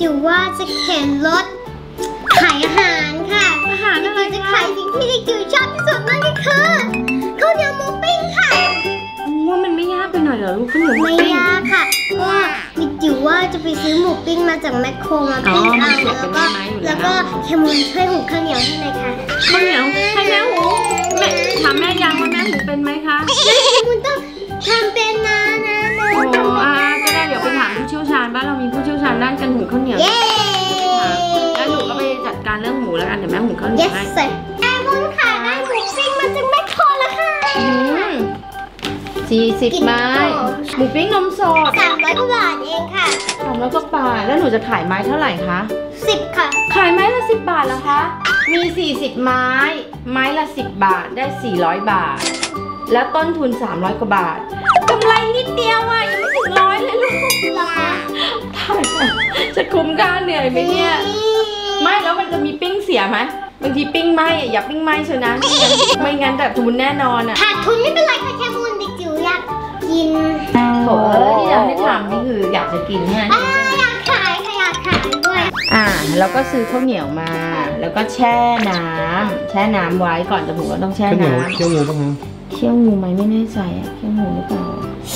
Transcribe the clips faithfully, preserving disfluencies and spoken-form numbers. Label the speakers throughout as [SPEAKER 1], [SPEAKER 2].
[SPEAKER 1] จิ๋วว่าจะเข็นรถขายอาหารค่ะอาหารอะไรจะขายสิ่งที่เด็กจิ๋วชอบที่สุดนั่นก็คือข้าวเหนียวหมูปิ้งค่ะ
[SPEAKER 2] ว่ามันไม่ยากไปหน่อยเหรอลูกข้าวเหนียวหมูปิ้ง
[SPEAKER 1] ไม่ยากค่ะก็เด็กจิ๋วว่าจะไปซื้อหมูปิ้งมาจากแมคโครมาปิ้งเอาแล้วก็แล้วก็แคมูลช่วยหุงข้าวเหนียวให้เลยค่ะ
[SPEAKER 2] ข้าวเหนียวให้แม่หูแม่ถามแม่ยังว่าแม่หูเป็นไหมคะ
[SPEAKER 1] คุณต้องทำเป็นนะนะนะ
[SPEAKER 2] โอ้อาก็ได้เดี๋ยวไปถามผู้เชี่ยวชาญบ้านเรามีผู้เชี่ยวชาญด้านการหุงข้าวเหนียวแล้วหนูก็ไปจัดการเรื่องหมูแล้วกันเดี๋ยวแม่หุงข้าวเหนียวให้
[SPEAKER 1] แม่บุญค่ะได้หมูปิ้งมาจากแมคโครแล้วค่ะ
[SPEAKER 2] สี่สิบไม้หมูปิ้งนมสด
[SPEAKER 1] สามร้อยกว่าบาทเองค่ะ
[SPEAKER 2] สามร้อยกว่าบาทแล้วหนูจะขายไม้เท่าไหร่คะ
[SPEAKER 1] สิบค่ะ
[SPEAKER 2] ขายไม้ละสิบบาทเหรอคะมีสี่สิบไม้ไม้ละสิบบาทได้สี่ร้อยบาทแล้วต้นทุนสามร้อยกว่าบาทกำไรนิดเดียวอ่ะยังไม่ถึงร้อยเลยลูกจะคุ้มค่าเหนื่อยไหมเนี่ยไม่แล้วมันจะมีปิ้งเสียไหมบางทีปิ้งไหมอย่าปิ้งไหมเชียวนะไม่งั้นแต่ทุนแน่นอนอ่ะ
[SPEAKER 1] ขาดทุนไม่เป็นไรค่ะแค่มูลเด็กจิ๋วอยากกิน
[SPEAKER 2] โถเอ้ยที่เราได้ถามนี่คืออยากจะกินใช่ไหม
[SPEAKER 1] อยากขายค่ะอยากขายด้วย
[SPEAKER 2] อ่าเราก็ซื้อข้าวเหนียวมาแล้วก็แช่น้ำแช่น้ำไว้ก่อนจะหุงก็ต้องแช่น้ำ
[SPEAKER 3] เคี่ยวงูป่ะฮะ
[SPEAKER 2] เคี่ยวงูไหมไม่แน่ใจอ่ะเคี่ยวงูหรือเปล่า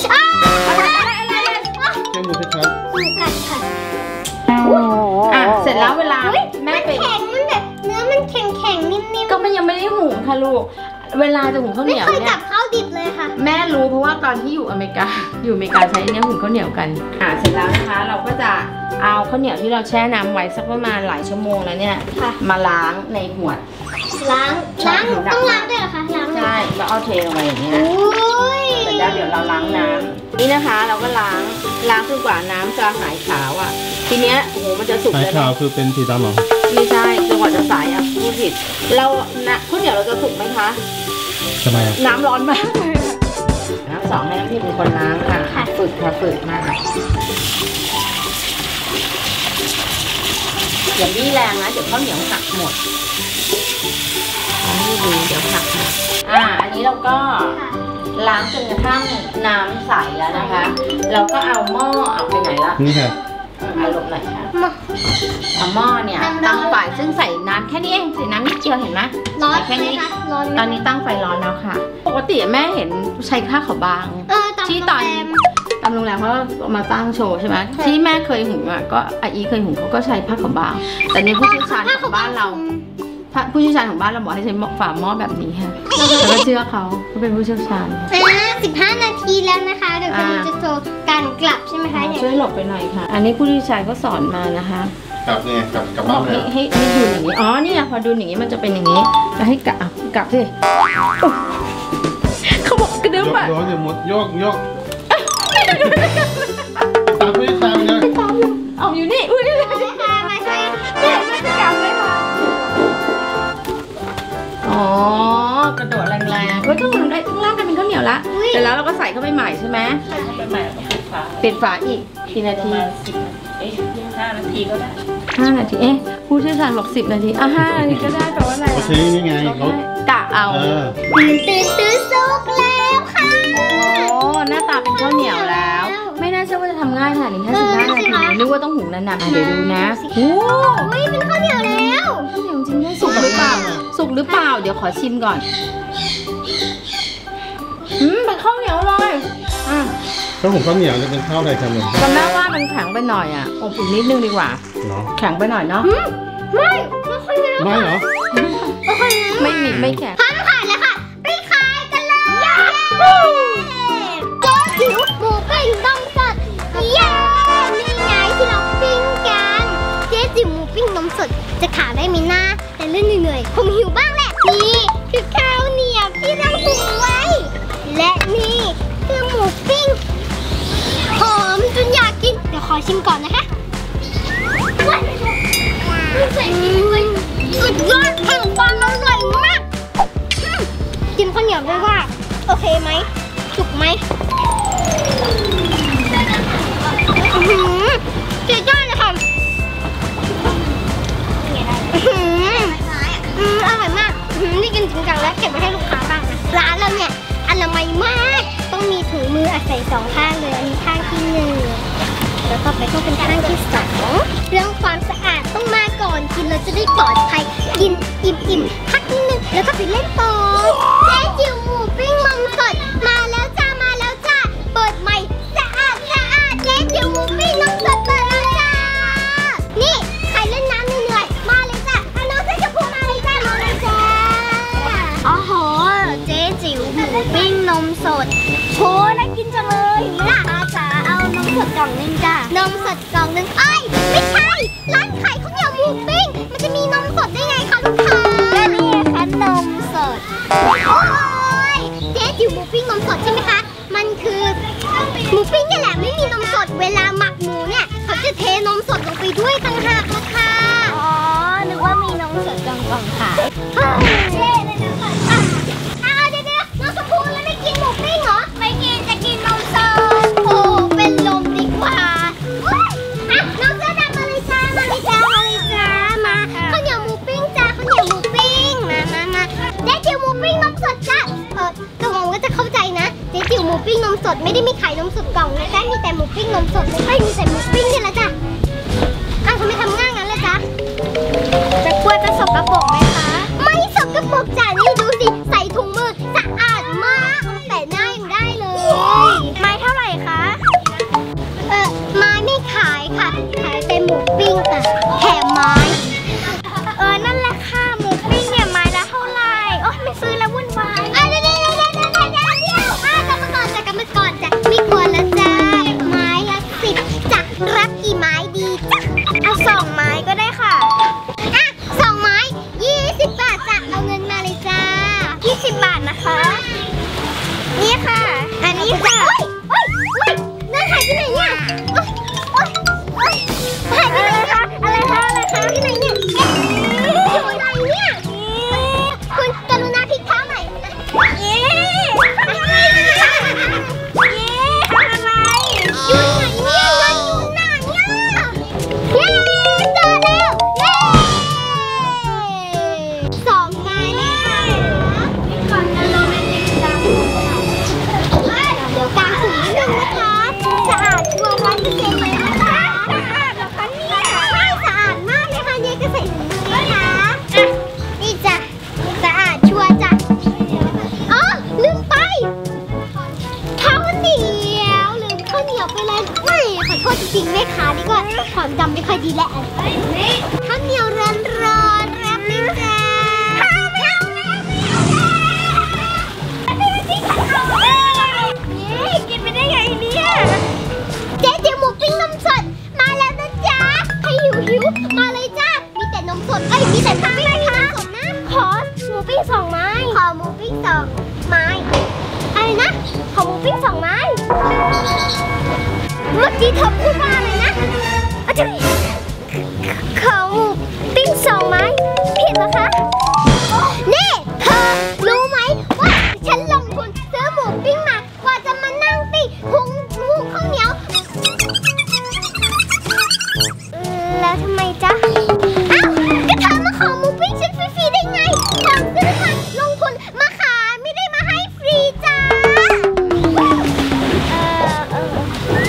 [SPEAKER 3] เคี่ยวงูชัด
[SPEAKER 1] ๆงูกัดค่ะ
[SPEAKER 2] อ่ะเสร็จแล้วเวลาแม่ไป
[SPEAKER 1] แข็งมันแบบเนื้อมันแข็งแข็งนิ่มๆ
[SPEAKER 2] ก็มันยังไม่ได้หุงค่ะลูกเวลาจะหุงข้าวเหนียวเนี่ย
[SPEAKER 1] ไม่เคยจับข้าวดิบเลยค่ะ
[SPEAKER 2] แม่รู้เพราะว่าตอนที่อยู่อเมริกาอยู่อเมริกาใช้เนี่ยหุงข้าวเหนียวกันอ่ะเสร็จแล้วนะคะเราก็จะเอาข้าวเหนียวที่เราแช่น้ำไว้สักประมาณหลายชั่วโมงแล้วเนี่ยมาล้างในขวด
[SPEAKER 1] ล้างล้างต้องล้างด้วยเหรอคะล้าง
[SPEAKER 2] ใช่แล้วเอาเทลงไปอย่างนี้นะเสร็จแล้วเดี๋ยวเราล้างน้ำนี่นะคะเราก็ล้างล้างจนกว่าน้ำจะหายขาวอ่ะทีเนี้ยโอ้โหมันจะสุกเลย
[SPEAKER 3] หายขาวคือเป็นสีดำหรอ
[SPEAKER 2] ไม่ใช่จนกว่าจะใสอ่ะพูดผิดเรานะข้าวเหนียวเราจะสุกไหมคะ
[SPEAKER 3] ทำไมอ่ะ
[SPEAKER 2] น้ำร้อนมากน้ำสองให้น้ำที่เป็นคนล้างค่ะฝึกค่ะฝึกมากอย่าบี้แรงนะเดี๋ยวข้าวเหนียวหักหมดนี่ดีเดี๋ยวหักนะอ่าอันนี้เราก็ล้างจนกระทั่งน้ำใสแล้วนะคะเราก็เอาหม้อเอาไปไหนละ
[SPEAKER 3] นี่ค่ะ
[SPEAKER 2] เอาลงหน่อยค่ะเอาหม้อเนี่ยตั้งไฟซึ่งใส่น้ำแค่นี้เองใส่น้ำนิดเดียวเห็นไหม
[SPEAKER 1] ร้อน
[SPEAKER 2] แค่นี้
[SPEAKER 1] ร้อน
[SPEAKER 2] ตอนนี้ตั้งไฟร้อนแล้วค่ะปกติแม่เห็นใช้ผ้าขาวบางที่ตอนตามโรงแรมเขามาตั้งโชว์ใช่ไหมที่แม่เคยหุงอ่ะก็อาอีเคยหุงเขาก็ใช้ผ้าขาวบางแต่ในผู้เชี่ยวชาญของบ้านเราผู้เชี่ยวชาญของบ้านเราบอกให้ใช้ฝาหม้อแบบนี้ค่ะแล้วก็เชื่อเขาเขาเป็นผู้เชี่ยวชาญ
[SPEAKER 1] สิบห้านาทีแล้วนะคะเดี๋ยวเราจะโชว์การกลับใช่ไหมคะ
[SPEAKER 2] ช่วยหลบไปหน่อยค่ะอันนี้ผู้เชี่ยวชาญก็สอนมานะคะ
[SPEAKER 3] กลับเนี่ยกลับกลับบ้านเลย
[SPEAKER 2] ให้ให้ดูอย่างนี้อ๋อนี่พอดูอย่างนี้มันจะเป็นอย่างนี้แล้วให้กลับกลับสิเขาบอกกระดึ๊บอ่ะ
[SPEAKER 3] โยกอย่าหมดโยกโยกตามไม่ตามเลย
[SPEAKER 2] เอาอยู่นี่อุ้ยนี่เลย
[SPEAKER 1] ค่ะมาช่วย
[SPEAKER 2] เดี๋ยวไม่จะกลับเลยค่ะอ๋อกระโดดแรงๆเฮ้ยข้างบนได้ข้างล่างกันเป็นข้าวเหนียวละเสร็จแล้วเราก็ใส่เข้าไปใหม่ใช่ไหมไปใหม่ปิดฝาปิดฝาอีกกี่นาทีเอ๊ะห้านาทีก็ได้ห้านาทีเอ๊ะผู้เชี่ยวชาญบอกสิบนาทีอ่ะห้านาทีก็ได้แปลว่าอะไร
[SPEAKER 3] ชี้นี่ไงเขา
[SPEAKER 2] กะเอา
[SPEAKER 1] ตื่นตื่นตื่นสุกแล้วค่ะ
[SPEAKER 2] โอ้หน้าตาเป็นข้าวเหนียวแล้วไม่น่าเชื่อว่าจะทำง่ายขนาดนี้แค่สิบห้านาทีนึกว่าต้องหุงนานๆเดี๋ยวดูนะโอ้
[SPEAKER 1] ยเป็นข้าวเหนียวแล้ว
[SPEAKER 2] ข้าวเหนียวจริงด้วยสุกหรือเปล่าสุกหรือเปล่าเดี๋ยวขอชิมก่อนอืมเป็นข้าวเหนียวเลยอ่ะ
[SPEAKER 3] ข้าวหุงข้าวเหนียวจะเป็นข้าวอะไรกันเนี่ย
[SPEAKER 2] แต่แม่ว่ามันแข็งไปหน่อยอ่ะอบอีกนิดนึงดีกว่าแข็งไปหน่อยเนาะ
[SPEAKER 1] ไม่ไม่ค่อยแล้ว
[SPEAKER 3] ไม่เหรอ
[SPEAKER 2] ไม่มีไม่แข็ง
[SPEAKER 1] พันขายแล้วค่ะไปขายกันเลยเจ๊จิ๋วหมูปิ้งต้มสดเย้นี่ไงที่เราปิ้งกันเจ๊จิ๋วหมูปิ้งนมสดจะขายได้มีหน้าแต่เล่นเหนื่อยๆผมหิวบ้างแหละนี่คือข้าวเหนียวที่เราหุงไว้และนี่คือหมูปิ้งหอมจนอยากกินเดี๋ยวขอชิมก่อนนะคะสุดยอดแห่งความอร่อยมากกินข้าวเหนียวด้วยว่าโอเคไหมสุกไหมอือเจ๋งจังเลยค่ะอืออืออร่อยมากนี่กินจริงจังแล้วเก็บไว้ให้ลูกค้าบ้างนะร้านเราเนี่ยอนามัยมากต้องมีถุงมือใส่สองข้างเลยอันนี้ข้างที่หนึ่งแล้วต่อไปก็เป็นขั้นที่สองเรื่องความสะอาดต้องมาก่อนกินเราจะได้ปลอดภัยกินอิ่มๆพักนิดนึงแล้วก็ไปเล่นต่อเจ๊จิ๋วหมูปิ้งนมสดมาแล้วจ้ามาแล้วจ้าเปิดใหม่สะอาดสะอาดเจ๊จิ๋วหมูปิ้งนมสดเปิดแล้วจ้านี่ใครเล่นน้ำเหนื่อยๆมาเลยจ้าน้องเจ๊จะพูดมาเลยจ้ามาเลยจ้าอ๋อโหเจ๊จิ๋วหมูปิ้งนมสดโหน่ากินจังเลยล่ะอาจ๋าเอานมสดกล่องนึงจ้านมสดกล่องนึงเอ้ยไม่ใช่ร้านขายข้าวเหนียวหมูปิ้งมันจะมีนมสดได้ไงคะลูกค้าก็นี่ค่ะนมสดโอ้ยเจ๊จิ๋วหมูปิ้งนมสดใช่ไหมคะมันคือหมูปิ้งนี่แหละไม่มีนมสดเวลาหมักหมูเนี่ยเขาจะเทนมสดลงไปด้วยต่างหากละค่ะอ๋อนึกว่ามีนมสดกล่องๆขายเจ๊เลยนะคะอ่ะเดี๋ยวๆน้องชมพูแล้วไม่กินหมูปิ้งเหรอไม่กินจะกินนมสดโอ้เป็นลมดีกว่าอ่ะน้องเสื้อดำมาเลยจ้ามาเลยจ้ามาเลยจ้ามาข้าวเหนียวหมูปิ้งจ้าข้าวเหนียวหมูปิ้งมามามาเจ๊จิ๋วหมูปิ้งนมสดจ้าเออกระหม่อมก็จะเข้าใจนะเจ๊จิ๋วหมูปิ้งนมสดไม่ได้มีขายนมสดกล่องนะจ๊ะมีแต่หมูปิ้งนมสดไม่ค่อยมีแต่หมูปิ้งนี่แหละจ้ะอ้าวทำไมทำง่ายงั้นล่ะจ๊ะจะกล้วยจะสกปรกไหมคะไม่สกปรกจ้ะนี่ดูสิใส่ถุงมือสะอาดมากแต่หน้ายังได้เลยไม้เท่าไหร่คะเออไม้ไม่ขายค่ะขายแต่หมูปิ้งค่ะแถมไม้เออนั่นแหละค่ะหมูปิ้งเนี่ยไม้ละเท่าไหร่โอ้ไม่ซื้อแล้ววุ่นวายอ่ะเดี๋ยวเดี๋ยวเดี๋ยวเดี๋ยวเดี๋ยวเดี๋ยวอ่ะกลับมาก่อนจ้ะกลับมาก่อนจ้ะไม่กลัวแล้วจ้าไม้ละสิบจ้ะรับกี่ไม้ดีจ้ะเอาสองไม้ก็ได้ค่ะอ่ะสองไม้ยี่สิบบาทจ้ะเอาเงินมาเลยจ้ายี่สิบบาทนะคะนี่ค่ะอันนี้จ้ะโอ๊ยโอ๊ยนั่นหายไปไหนเนี่ยโอ๊ยโอ๊ยโอ๊ยหายไปไหนคะอะไรคะอะไรคะที่ไหนเนี่ยอยู่ไหนเนี่ยคุณกรุณาพลิกเท้าหน่อยเย้ทำอะไรเย้ทำอะไรอยู่ไหนเนี่ยเงินอยู่ไหนเนี่ยเย้เจอแล้วเย้สองไม้นะคะก่อนจะลงในติ๊กต็อกเดี๋ยวกางถุงนิดนึงนะคะสะอาดชัวร์ร้อยเปอร์เซ็นต์เลยนะคะสะอาดเหรอคะเนี่ยใช่สะอาดมากเลยค่ะเนี่ยก็ใส่ถุงมือนะคะอ่ะนี่จ้ะสะอาดชัวร์จ้ะอ๋อลืมไปข้าวเหนียวลืมข้าวเหนียวไปเลยไม่ขอโทษจริงๆแม่ค้านี่ก็ความจำไม่ค่อยดีแหละข้าวเหนียวร้อนร้อนๆรับเลยจ้ะไม่เอาไม่เอาไม่เอานี่กินไปได้ไงเนี่ยเจ๊จิ๋วหมูปิ้งนมสดมาแล้วนะจ๊ะใครหิวหิวมาเลยจ้ามีแต่นมสดเอ้ยมีแต่หมูปิ้งนมสดนะขอหมูปิ้งสองไม้ขอหมูปิ้งสองไม้อะไรนะขอหมูปิ้งสองไม้เมื่อกี้เธอพูดว่าอะไรนะอาจารย์ขอหมูปิ้งสองไม้ผิดเหรอคะนี่เธอรู้ไหมว่าฉันลงทุนซื้อหมูปิ้งมากว่าจะมานั่งปิ้งหุงหุงข้าวเหนียวแล้วทำไมจ๊ะอ้าวก็เธอมาขอหมูปิ้งฉันฟรีๆได้ไงของซื้อมาลงทุนมาขายไม่ได้มาให้ฟรีจ้าเออเออ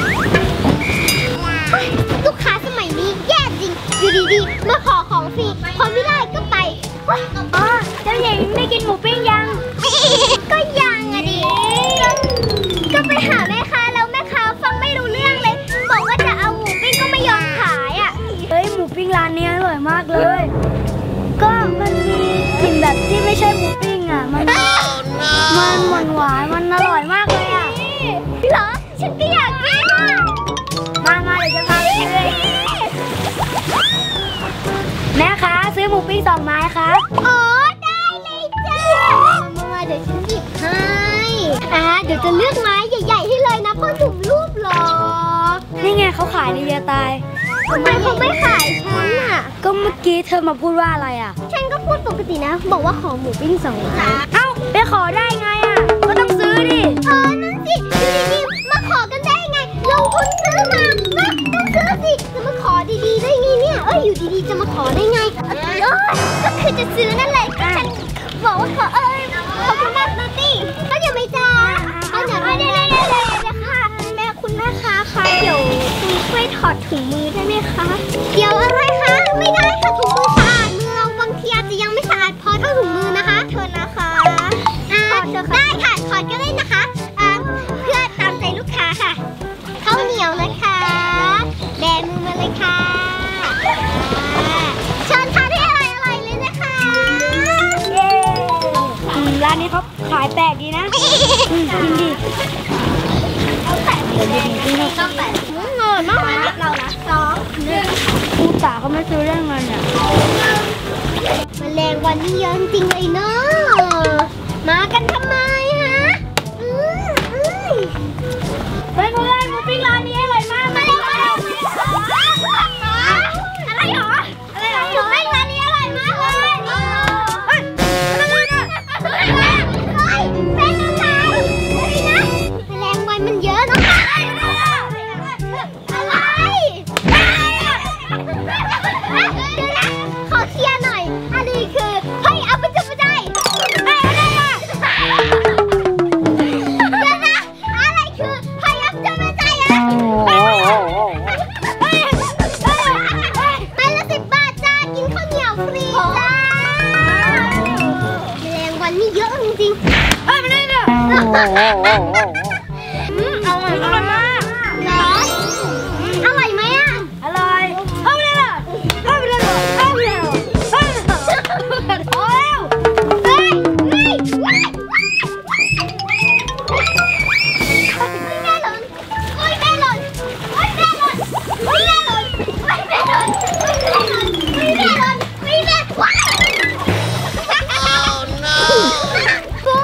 [SPEAKER 1] ลูกค้าสมัยนี้แย่จริงอยู่ดีๆมาขอของฟรีพอไม่ได้ก็ไปอ๋อเจ้าหญิงได้กินหมูปิ้งยังก็ยังอะดิก็ไปหาแม่ค้าแล้วแม่ค้าฟังไม่รู้เรื่องเลยบอกว่าจะเอาหมูปิ้งก็ไม่ยอมขายอ่ะเฮ้ยหมูปิ้งร้านนี้อร่อยมากเลยก็มันมีกลิ่นแบบที่ไม่ใช่หมูปิ้งอ่ะมันมันหวานหวานมันอร่อยมากเลยอ่ะเหรอฉันก็อยากกินมามาเดี๋ยวจะพาไปเลยแม่คะซื้อหมูปิ้งสองไม้ครับอ๋อได้เลยจ้ามาเดี๋ยวฉันหยิบให้อ่าเดี๋ยวจะเลือกไม้ใหญ่ๆให้เลยนะพ่อหนุ่มรูปหล่อนี่ไงเขาขายในเยอะตายทำไมเขาไม่ขายฉันอ่ะก็เมื่อกี้เธอมาพูดว่าอะไรอ่ะฉันก็พูดปกตินะบอกว่าขอหมูปิ้งสองไม้เอ้าไปขอได้ไงอ่ะก็ต้องซื้อดิเออนั่นสิอยู่ดีๆมาขอกันได้ไงลงทุนซื้อมานะต้องซื้อสิจะมาขอดีๆได้ไงเนี่ยเอ้ยอยู่ดีๆจะมาขอได้ไงเออก็คือจะซื้อนั่นแหละฉันบอกว่าขอเอ้ยขอบคุณมากนะตี้ก็อย่าไม่จ้าก็อย่าไม่ได้ได้ได้เลยนะคะแม่คุณแม่ค้าคะเดี๋ยวคุณช่วยถถุงมือได้ไหมคะเดี๋ยวอะไรคะไม่ได้ค่ะถุงมือสะอาดมือเราบางทีอาจจะยังไม่สะอาดพอเท่าถุงมือนะคะเธอนะคะอ่าได้ค่ะถอดก็ได้นะคะอ่าเพื่อตามใจลูกค้าค่ะข้าวเหนียวนะคะแบมือมาเลยค่ะเชิญทานให้อร่อยอร่อยเลยนะคะเย้ร้านนี้เขาขายแปลกดีนะกินดีเอาแปะเดี๋ยวดีจริงๆต้องแปะเงินมากเลยเรานะสองหนึ่งครูจ๋าเขาไม่ซื้อเรื่องเงินเนี่ยแมลงวันนี้เยอะจริงเลยเนาะมากันทำไมฮะอืออือเฮ้ยเพื่อนหมูปิ้งร้านนี้อร่อยมากเลยอะไรหรออะไรหรอหมูปิ้งร้านนี้อร่อยมากเลยเฮ้ยอะไรเนี่ยเฮ้ยเป็นอะไรนะแมลงวันมันเยอะนะอะไรขอเคลียร์หน่อยอันนี้คือเฮ้ยเอาไปจุดไปได้อะไรอะเดี๋ยวนะอะไรคือเฮ้ยเอาไปจุดไปได้อะไปละสิบบาทจ้ากินข้าวเหนียวฟรีจ้าแมลงวันนี่เยอะจริงๆเฮ้ยไม่ได้เนี่ยอืมอร่อยอร่อยมากเหรออร่อยไหมอ่ะอร่อยเอาไปเลยเอาไปเลยเอาไปเลยเอาไปเลยโอ้ยเฮ้ยเฮ้ยว้ายแม่หล่นโอ้ยแม่หล่นโอ้ยแม่หล่นโอ้ยแม่หล่นโอ้ยแม่หล่นโอ้ยแม่หล่นโอ้ยแม่หล่นโอ้ยแม่ว้ายโอ้ no ครู